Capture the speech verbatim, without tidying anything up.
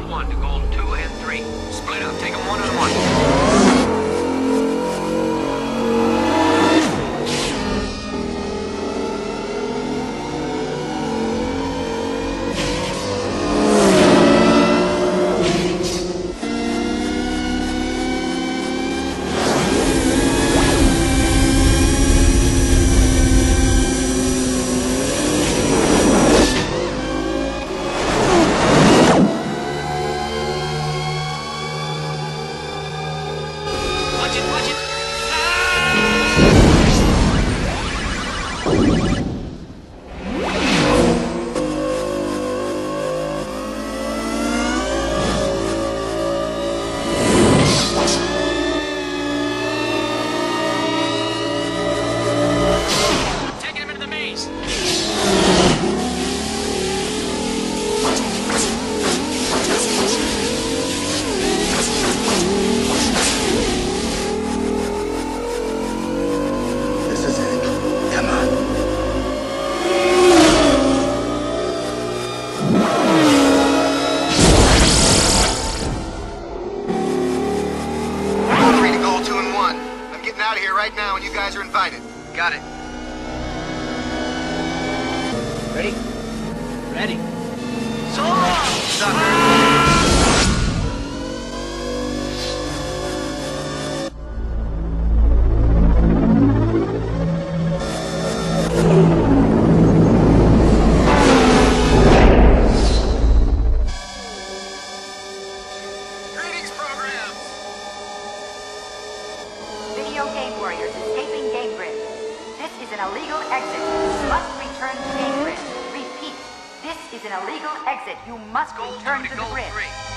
one to goal two and three. Split up, take them one on one. Out of here right now and you guys are invited. Got it. Ready? Ready. So long, sucker! Greetings, program! Video game warriors escaping game grid. This is an illegal exit. You must return to game grid. Repeat, this is an illegal exit. You must Goal return two to to the goal grid. three.